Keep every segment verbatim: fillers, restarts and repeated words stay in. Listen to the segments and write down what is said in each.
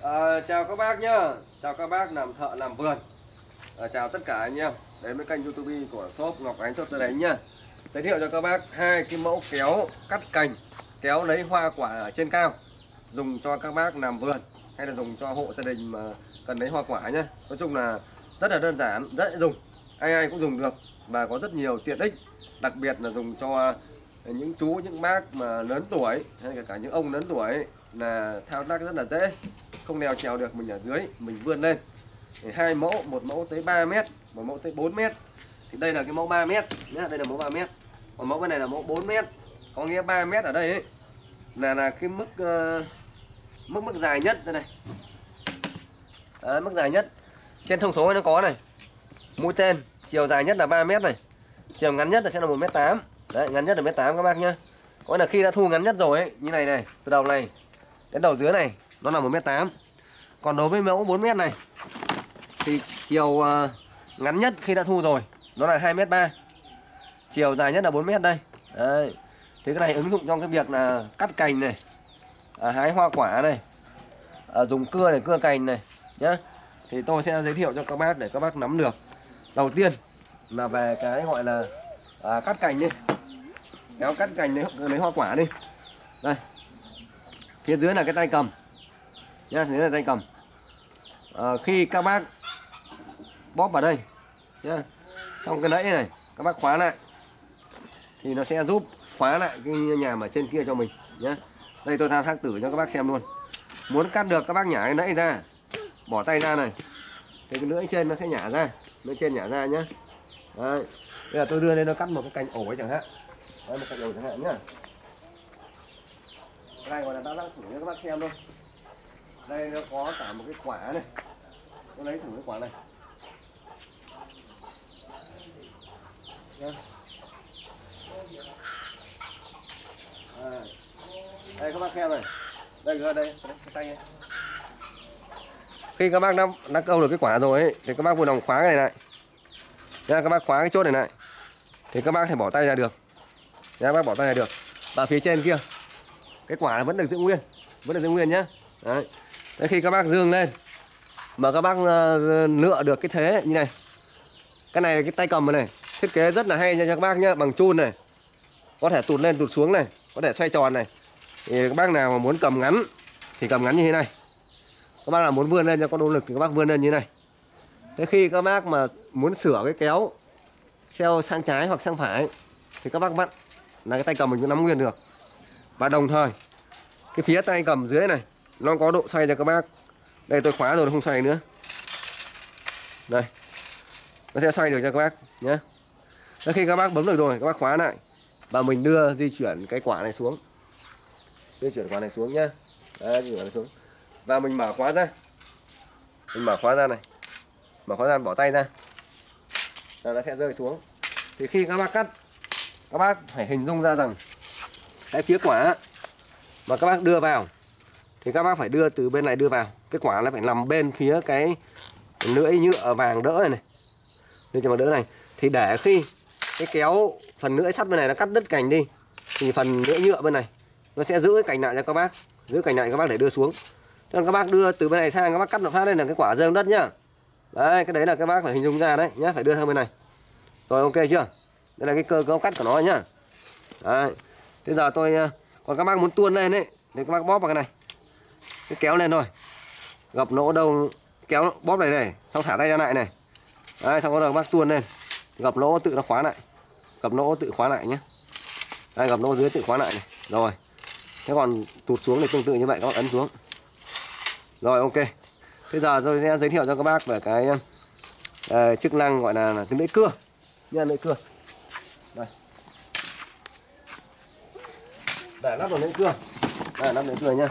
À, chào các bác nhá, chào các bác làm thợ làm vườn. À, chào tất cả anh em đến với kênh YouTube của shop Ngọc Ánh Chốt Tơ Đánh nhá. Giới thiệu cho các bác hai cái mẫu kéo cắt cành, kéo lấy hoa quả ở trên cao, dùng cho các bác làm vườn hay là dùng cho hộ gia đình mà cần lấy hoa quả nhá. Nói chung là rất là đơn giản, rất dễ dùng, ai ai cũng dùng được và có rất nhiều tiện ích. Đặc biệt là dùng cho những chú, những bác mà lớn tuổi hay là cả những ông lớn tuổi là thao tác rất là dễ, không leo trèo được, mình ở dưới mình vươn lên. Thì hai mẫu, một mẫu tới ba mét, một mẫu tới bốn mét. Thì đây là cái mẫu ba mét nhá, đây là mẫu ba mét. Còn mẫu bên này là mẫu bốn mét. Có nghĩa ba mét ở đây ấy là là cái mức uh, mức mức dài nhất đây này. Đấy, mức dài nhất. Trên thông số nó có này. Mũi tên chiều dài nhất là ba mét này. Chiều ngắn nhất là sẽ là một mét tám. Đấy, ngắn nhất là một mét tám các bác nhá. Có là khi đã thu ngắn nhất rồi ấy, như này này, từ đầu này đến đầu dưới này nó là một mét tám. Còn đối với mẫu bốn mét này thì chiều uh, ngắn nhất khi đã thu rồi nó là hai mét ba. Chiều dài nhất là bốn mét đây. Đấy. Thì cái này ứng dụng trong cái việc là cắt cành này, à, hái hoa quả này, à, dùng cưa để cưa cành này nhá. Thì tôi sẽ giới thiệu cho các bác để các bác nắm được. Đầu tiên là về cái gọi là à, cắt cành đi, kéo cắt cành lấy, lấy hoa quả đi. Đây, phía dưới là cái tay cầm nhá, dưới là tay cầm. À, khi các bác bóp vào đây nhá, xong cái lẫy này các bác khóa lại thì nó sẽ giúp khóa lại cái nhà mà trên kia cho mình nhé. Đây tôi thao tác thử cho các bác xem luôn. Muốn cắt được các bác nhả cái lẫy ra, bỏ tay ra này thì cái lưỡi trên nó sẽ nhả ra, lưỡi trên nhả ra nhé. Đấy. Bây giờ tôi đưa lên nó cắt một cái cành ổi chẳng hạn. Đấy, một cành ổi chẳng hạn nhá. Cái này gọi là thao tác thử cho các bác xem thôi. Đây nó có cả một cái quả này, tôi lấy thử cái quả này nhá. À, đây các bác xem này, đây đây, đây cái tay này. Khi các bác đã, đã câu được cái quả rồi ấy, thì các bác vui lòng khóa cái này lại nha, các bác khóa cái chốt này lại thì các bác thể bỏ tay ra được nha, các bác bỏ tay ra được. Và phía trên kia cái quả vẫn được giữ nguyên, vẫn được giữ nguyên nhá. Đấy. Thế khi các bác dương lên mà các bác uh, lựa được cái thế như này, cái này cái tay cầm này thiết kế rất là hay cho các bác nhá, bằng chun này, có thể tụt lên tụt xuống này, có thể xoay tròn này. Thì các bác nào mà muốn cầm ngắn thì cầm ngắn như thế này, các bác nào muốn vươn lên cho có động lực thì các bác vươn lên như thế này. Thế khi các bác mà muốn sửa cái kéo theo sang trái hoặc sang phải thì các bác vặn là cái tay cầm mình cũng nắm nguyên được. Và đồng thời cái phía tay cầm dưới này nó có độ xoay cho các bác. Đây tôi khóa rồi nó không xoay nữa. Đây, nó sẽ xoay được cho các bác nhé. Thế khi các bác bấm được rồi các bác khóa lại và mình đưa di chuyển cái quả này xuống, di chuyển quả này xuống nhá. Đấy, di chuyển này xuống và mình mở khóa ra, mình mở khóa ra này, mở khóa ra bỏ tay ra là nó sẽ rơi xuống. Thì khi các bác cắt, các bác phải hình dung ra rằng cái phía quả mà các bác đưa vào thì các bác phải đưa từ bên này đưa vào, cái quả nó phải nằm bên phía cái lưỡi nhựa vàng đỡ này này, đưa cho vào đỡ này. Thì để khi cái kéo phần lưỡi sắt bên này nó cắt đứt cành đi thì phần lưỡi nhựa bên này nó sẽ giữ cái cành lại cho các bác, giữ cành lại các bác để đưa xuống. Cho nên các bác đưa từ bên này sang các bác cắt một phát đây là cái quả rơi đất nhá. Đấy, cái đấy là các bác phải hình dung ra đấy nhá, phải đưa sang bên này. Rồi ok chưa? Đây là cái cơ cấu cắt của nó nhá. Đấy. Bây giờ tôi còn các bác muốn tuôn lên đấy thì các bác bóp vào cái này, cái kéo lên thôi, gập lỗ đâu kéo bóp này này, xong thả tay ra lại này. Đấy, xong rồi các bác tuôn lên, gập lỗ tự nó khóa lại, gập lỗ tự khóa lại nhé. Đây, gập lỗ dưới tự khóa lại này. Rồi, thế còn tụt xuống thì tương tự như vậy, các bác ấn xuống. Rồi ok. Bây giờ tôi sẽ giới thiệu cho các bác về cái uh, chức năng gọi là, là cái lưỡi cưa nha, lưỡi cưa. Đây, để lắp vào lưỡi cưa, đây lắp lưỡi cưa nha.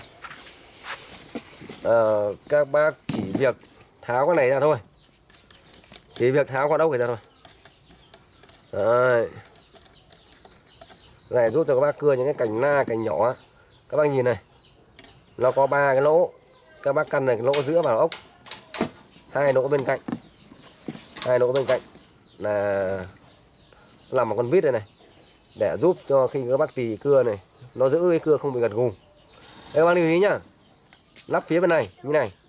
Uh, các bác chỉ việc tháo cái này ra thôi, chỉ việc tháo con ốc này ra thôi. Đấy. Cái này giúp cho các bác cưa những cái cành na, cành nhỏ. Các bác nhìn này, nó có ba cái lỗ, các bác căn này cái lỗ giữa vào ốc, hai lỗ bên cạnh, hai lỗ bên cạnh là làm một con vít này này để giúp cho khi các bác tì cưa này nó giữ cái cưa không bị gật gù. Đây các bác lưu ý nhá, lắp phía bên này như này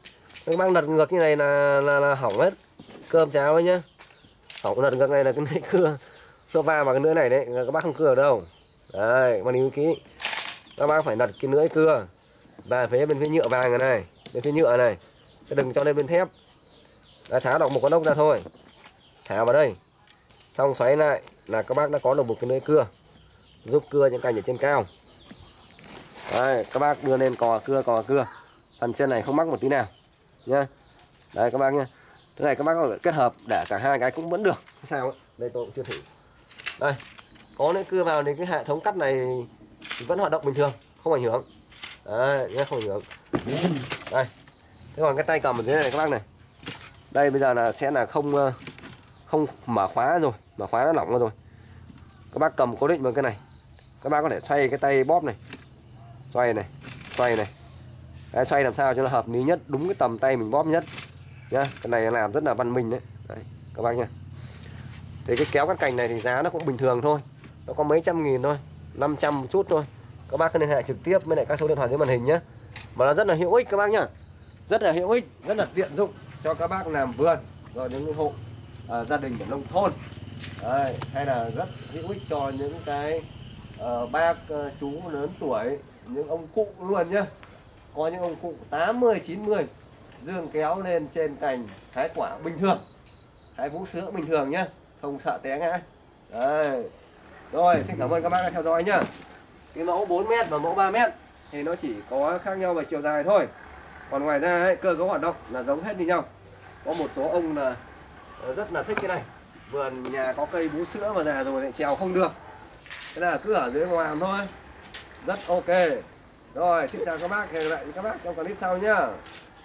Các bác lật ngược như này là là, là hỏng hết cơm cháo ấy nhá. Hỏng lật ngược này là cái này cưa nó va vào cái lưỡi này đấy, các bác không cưa ở đâu. Đấy, mà lưu kỹ. Các bác phải lật cái lưỡi cưa và phía bên phía nhựa vàng này, này bên phía nhựa này, chứ đừng cho lên bên thép. Đã tháo đọc một con ốc ra thôi, thả vào đây, xong xoáy lại là các bác đã có được một cái lưỡi cưa giúp cưa những cành ở trên cao. Đấy, các bác đưa lên cò cưa cò cưa, phần trên này không mắc một tí nào nhá. Đây các bác nhá, thế này các bác có thể kết hợp để cả hai cái cũng vẫn được. Sao ấy? Đây tôi cũng chưa thử. Đây, có lưỡi cưa vào thì cái hệ thống cắt này vẫn hoạt động bình thường, không ảnh hưởng. Đấy, nhá, không ảnh hưởng. Đây, thế còn cái tay cầm ở dưới này các bác này, đây bây giờ là sẽ là không không mở khóa rồi, mở khóa nó lỏng ra rồi. Các bác cầm cố định vào cái này, các bác có thể xoay cái tay bóp này, xoay này, xoay này. Đấy, xoay làm sao cho nó hợp lý nhất, đúng cái tầm tay mình bóp nhất nhá. Cái này làm rất là văn minh đấy, đấy các bác nhá. Thì cái kéo cắt cành này thì giá nó cũng bình thường thôi, nó có mấy trăm nghìn thôi, năm trăm một chút thôi. Các bác cứ liên hệ trực tiếp với lại các số điện thoại dưới màn hình nhé. Mà nó rất là hữu ích các bác nhá, rất là hữu ích, rất là tiện dụng cho các bác làm vườn rồi những hộ à, gia đình ở nông thôn. Đấy, hay là rất hữu ích cho những cái uh, bác uh, chú lớn tuổi, những ông cụ luôn nhá. Có những ông cụ tám mươi chín mươi dương kéo lên trên cành hái quả bình thường, hái vũ sữa bình thường nhá, không sợ té ngã. Đấy. Rồi, xin cảm ơn các bác đã theo dõi nhá. Cái mẫu bốn mét và mẫu ba mét thì nó chỉ có khác nhau về chiều dài thôi. Còn ngoài ra ấy, cơ cấu hoạt động là giống hết như nhau. Có một số ông là rất là thích cái này, vườn nhà có cây bú sữa mà già rồi lại trèo không được, thế là cứ ở dưới ngoài thôi, rất ok. Rồi, xin chào các bác, hẹn gặp lại các bác trong clip sau nhá.